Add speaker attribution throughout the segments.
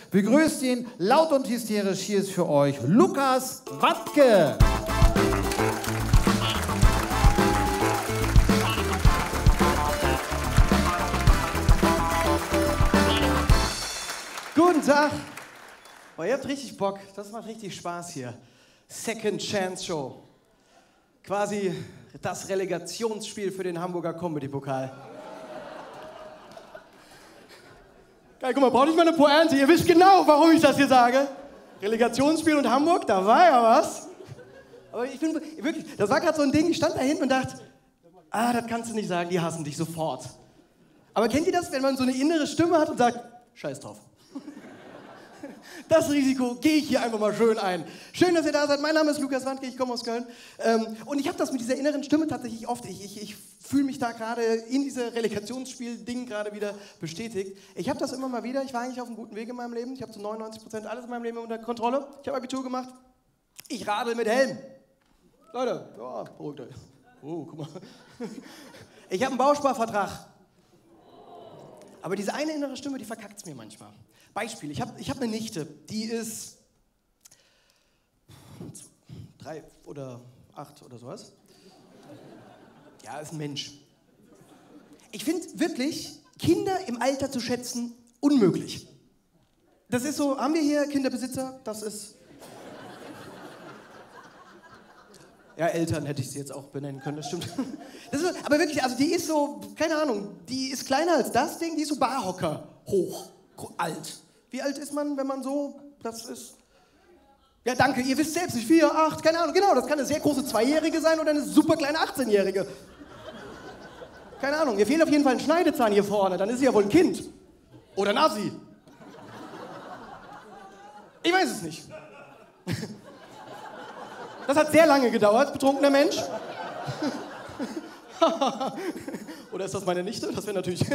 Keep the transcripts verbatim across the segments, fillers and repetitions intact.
Speaker 1: Begrüßt ihn laut und hysterisch. Hier ist für euch Lukas Wandke.
Speaker 2: Guten Tag. Oh, ihr habt richtig Bock. Das macht richtig Spaß hier. Second Chance Show. Quasi das Relegationsspiel für den Hamburger Comedy-Pokal. Geil, guck mal, braucht nicht mal eine Pointe. Ihr wisst genau, warum ich das hier sage. Relegationsspiel und Hamburg, da war ja was. Aber ich bin wirklich, das war gerade so ein Ding, ich stand da hinten und dachte, ah, das kannst du nicht sagen, die hassen dich sofort. Aber kennt ihr das, wenn man so eine innere Stimme hat und sagt, scheiß drauf. Das Risiko gehe ich hier einfach mal schön ein. Schön, dass ihr da seid. Mein Name ist Lukas Wandke, ich komme aus Köln. Ähm, und ich habe das mit dieser inneren Stimme tatsächlich oft. Ich, ich, ich fühle mich da gerade in diese Relegationsspiel-Ding gerade wieder bestätigt. Ich habe das immer mal wieder. Ich war eigentlich auf einem guten Weg in meinem Leben. Ich habe zu neunundneunzig Prozent alles in meinem Leben unter Kontrolle. Ich habe Abitur gemacht. Ich radel mit Helm. Leute, ja, beruhigt euch. Oh, guck mal. Ich habe einen Bausparvertrag. Aber diese eine innere Stimme, die verkackt es mir manchmal. Beispiel, ich habe ich hab eine Nichte, die ist drei oder acht oder sowas. Ja, ist ein Mensch. Ich finde wirklich, Kinder im Alter zu schätzen, unmöglich. Das ist so, haben wir hier Kinderbesitzer? Das ist... Ja, Eltern hätte ich sie jetzt auch benennen können, das stimmt. Das ist, aber wirklich, also die ist so, keine Ahnung, die ist kleiner als das Ding, die ist so Barhocker hoch, alt. Wie alt ist man, wenn man so, das ist... Ja, danke, ihr wisst selbst nicht, vier, acht, keine Ahnung, genau, das kann eine sehr große Zweijährige sein oder eine super kleine achtzehnjährige. Keine Ahnung, ihr fehlt auf jeden Fall ein Schneidezahn hier vorne, dann ist sie ja wohl ein Kind. Oder ein Assi. Ich weiß es nicht. Das hat sehr lange gedauert, betrunkener Mensch. Oder ist das meine Nichte? Das wäre natürlich...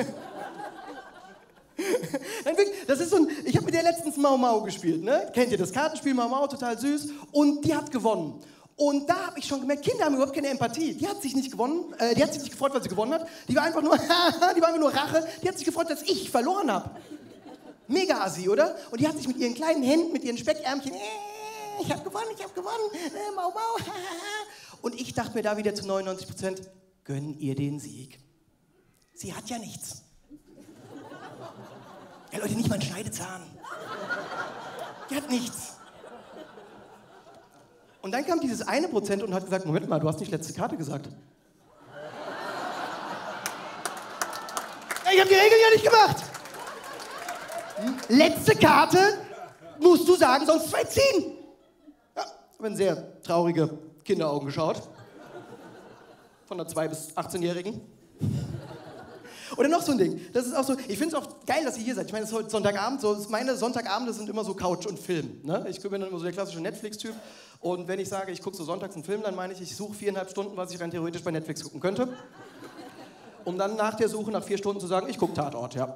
Speaker 2: Nein, wirklich, das ist so ein, ich habe mit der letztens Mau Mau gespielt, ne? Kennt ihr das Kartenspiel Mau Mau, total süß. Und die hat gewonnen. Und da habe ich schon gemerkt, Kinder haben überhaupt keine Empathie. Die hat sich nicht gewonnen, äh, die hat sich nicht gefreut, weil sie gewonnen hat. Die war einfach nur, die war einfach nur Rache. Die hat sich gefreut, dass ich verloren habe. Mega assi, oder? Und die hat sich mit ihren kleinen Händen, mit ihren Speckärmchen, äh, ich habe gewonnen, ich habe gewonnen, äh, Mau Mau. Und ich dachte mir da wieder zu neunundneunzig Prozent, gönn ihr den Sieg. Sie hat ja nichts. Ja, Leute, nicht mal einen Schneidezahn. Die hat nichts. Und dann kam dieses eine Prozent und hat gesagt, Moment mal, du hast nicht letzte Karte gesagt. Ich habe die Regeln ja nicht gemacht. Letzte Karte musst du sagen, sonst zwei ziehen. Ja, ich habe in sehr traurige Kinderaugen geschaut. Von der zwei- bis achtzehnjährigen. Oder noch so ein Ding, das ist auch so, ich finde es auch geil, dass ihr hier seid. Ich meine, es ist heute Sonntagabend, so, meine Sonntagabende sind immer so Couch und Film. Ne? Ich bin dann immer so der klassische Netflix-Typ. Und wenn ich sage, ich gucke so sonntags einen Film, dann meine ich, ich suche viereinhalb Stunden, was ich rein theoretisch bei Netflix gucken könnte. Um dann nach der Suche, nach vier Stunden zu sagen, ich gucke Tatort, ja.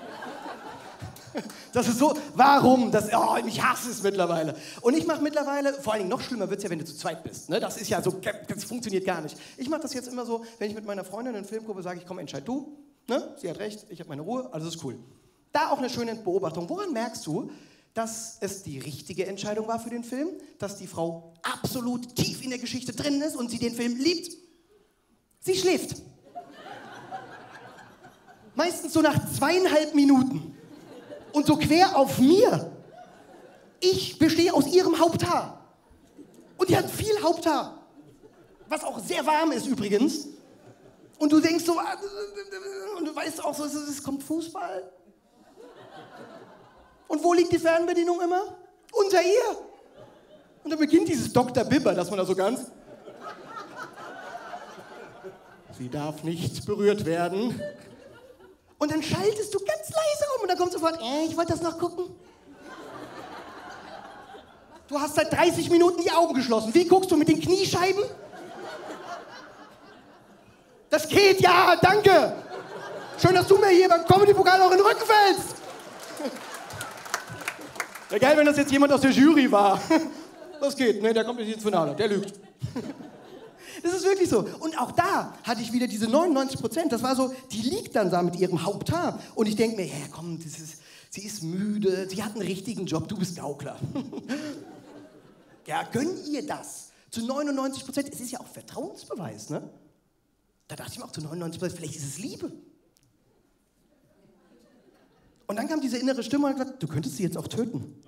Speaker 2: Das ist so, warum? Das, oh, ich hasse es mittlerweile. Und ich mache mittlerweile, vor allen Dingen noch schlimmer wird es ja, wenn du zu zweit bist. Ne? Das ist ja so, das funktioniert gar nicht. Ich mache das jetzt immer so, wenn ich mit meiner Freundin einen Film gucke, sage ich, komm, entscheid du. Ne? Sie hat recht, ich habe meine Ruhe, alles ist cool. Da auch eine schöne Beobachtung. Woran merkst du, dass es die richtige Entscheidung war für den Film? Dass die Frau absolut tief in der Geschichte drin ist und sie den Film liebt? Sie schläft. Meistens so nach zweieinhalb Minuten. Und so quer auf mir. Ich bestehe aus ihrem Haupthaar. Und die hat viel Haupthaar. Was auch sehr warm ist übrigens. Und du denkst so, und du weißt auch so, es kommt Fußball. Und wo liegt die Fernbedienung immer? Unter ihr. Und dann beginnt dieses Doktor Bibber, dass man da so ganz... Sie darf nicht berührt werden. Und dann schaltest du ganz leise rum und dann kommt sofort, äh, ich wollte das noch gucken. Du hast seit dreißig Minuten die Augen geschlossen. Wie guckst du, mit den Kniescheiben? Das geht, ja, danke. Schön, dass du mir hier beim Comedy-Pokal auch in den Rücken fällst. Wäre geil, wenn das jetzt jemand aus der Jury war. Das geht, ne, der kommt nicht ins Finale, der lügt. Das ist wirklich so. Und auch da hatte ich wieder diese neunundneunzig Prozent. Das war so, die liegt dann da mit ihrem Haupthaar. Und ich denke mir, ja komm, das ist, Sie ist müde, sie hat einen richtigen Job, du bist Gaukler. Ja, gönn ihr das. Zu neunundneunzig Prozent, es ist ja auch Vertrauensbeweis, ne? Da dachte ich mir auch zu neunundneunzig Prozent, vielleicht ist es Liebe. Und dann kam diese innere Stimme und hat gesagt, du könntest sie jetzt auch töten.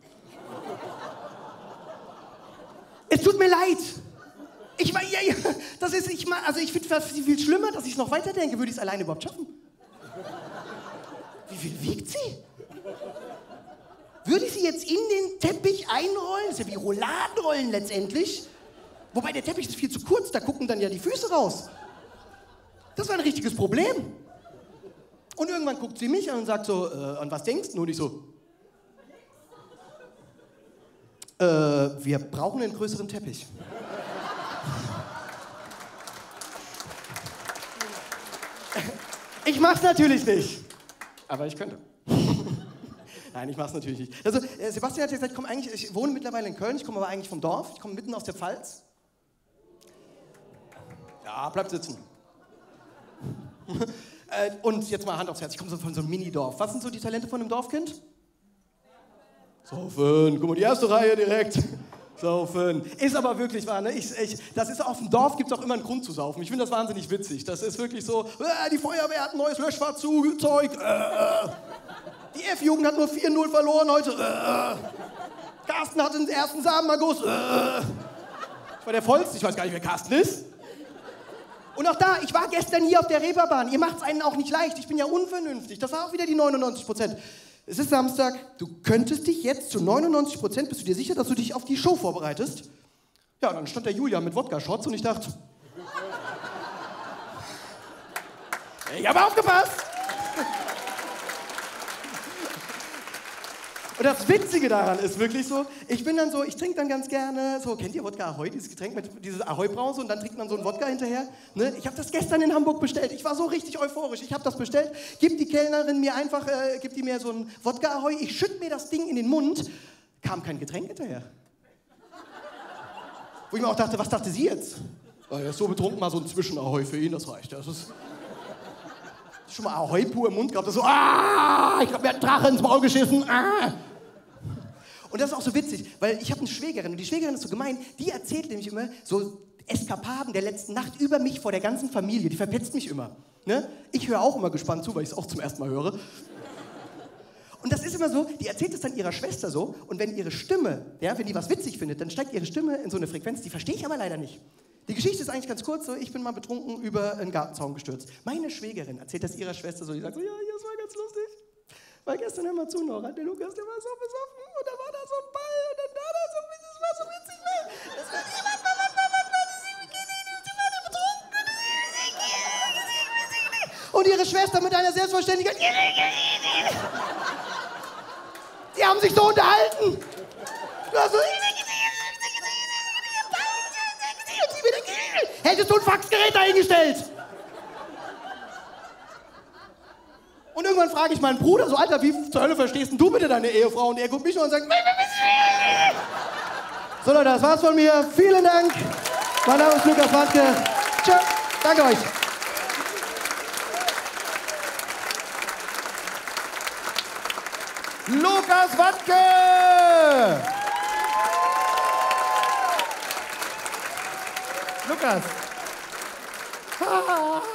Speaker 2: Es tut mir leid. Ich war, ja, ja, das ist, ich, also ich finde es viel schlimmer, dass ich es noch weiterdenke. Würde ich es alleine überhaupt schaffen? Wie viel wiegt sie? Würde ich sie jetzt in den Teppich einrollen? Das ist ja wie Rouladenrollen letztendlich. Wobei der Teppich ist viel zu kurz, da gucken dann ja die Füße raus. Das war ein richtiges Problem. Und irgendwann guckt sie mich an und sagt so, äh, an was denkst du? Und ich so, äh, wir brauchen einen größeren Teppich. Ich mach's natürlich nicht. Aber ich könnte. Nein, ich mach's natürlich nicht. Also, äh, Sebastian hat ja gesagt, ich, komm eigentlich, ich wohne mittlerweile in Köln, ich komme aber eigentlich vom Dorf. Ich komme mitten aus der Pfalz. Ja, bleib sitzen. äh, und jetzt mal Hand aufs Herz, ich komme so von so einem Minidorf. Was sind so die Talente von einem Dorfkind? Saufen. Guck mal, die erste Reihe direkt. Saufen. Ist aber wirklich wahr, ne? Ich, ich, das ist auf dem Dorf, gibt es auch immer einen Grund zu saufen. Ich finde das wahnsinnig witzig. Das ist wirklich so, äh, die Feuerwehr hat ein neues Löschfahrzeug. Äh, die F-Jugend hat nur vier null verloren heute. Äh, Carsten hat den ersten Samenerguss. Äh, ich war der Vollste, ich weiß gar nicht, wer Carsten ist. Und auch da, ich war gestern hier auf der Reeperbahn. Ihr macht es einen auch nicht leicht. Ich bin ja unvernünftig. Das war auch wieder die neunundneunzig Prozent. Es ist Samstag, du könntest dich jetzt zu neunundneunzig Prozent, bist du dir sicher, dass du dich auf die Show vorbereitest? Ja, dann stand der Julian mit Wodka-Shots und ich dachte, ich habe aufgepasst! Und das Witzige daran ist wirklich so, ich bin dann so, ich trinke dann ganz gerne, so, kennt ihr Wodka Ahoi, dieses Getränk mit dieses Ahoi-Brause und dann trinkt man so einen Wodka hinterher? Ne? Ich habe das gestern in Hamburg bestellt, ich war so richtig euphorisch, ich habe das bestellt, gibt die Kellnerin mir einfach, äh, gibt die mir so einen Wodka Ahoi, ich schütte mir das Ding in den Mund, kam kein Getränk hinterher. Wo ich mir auch dachte, was dachte sie jetzt? Oh, er ist so betrunken, mal so ein Zwischen-Ahoi für ihn, das reicht. Das ist schon mal Ahoi pur im Mund gehabt, das so, ah, ich hab mir einen Drache ins Maul geschissen, ah. Und das ist auch so witzig, weil ich habe eine Schwägerin und die Schwägerin ist so gemein, die erzählt nämlich immer so Eskapaden der letzten Nacht über mich vor der ganzen Familie, die verpetzt mich immer. Ne? Ich höre auch immer gespannt zu, weil ich es auch zum ersten Mal höre. Und das ist immer so, die erzählt es dann ihrer Schwester so und wenn ihre Stimme, ja, wenn die was witzig findet, dann steigt ihre Stimme in so eine Frequenz, die verstehe ich aber leider nicht. Die Geschichte ist eigentlich ganz kurz so, ich bin mal betrunken über einen Gartenzaun gestürzt. Meine Schwägerin erzählt das ihrer Schwester so, die sagt so, ja, das war ganz lustig. Weil gestern, hör mal zu, Nora, der Lukas, der war so besoffen und da war da so ein Ball und dann da da so, das war so witzig, weil das war die, was war, was war, was war, die war betrunken. Und ihre Schwester mit einer Selbstverständlichkeit, die haben sich so unterhalten. Also, hättest du ein Faxgerät dahingestellt? Und irgendwann frage ich meinen Bruder, so, Alter, wie zur Hölle verstehst denn du bitte deine Ehefrau? Und er guckt mich nur und sagt, so Leute, das war's von mir. Vielen Dank. Mein Name ist Lukas Wandke. Tschö, danke euch.
Speaker 1: Lukas Wandke! Lukas.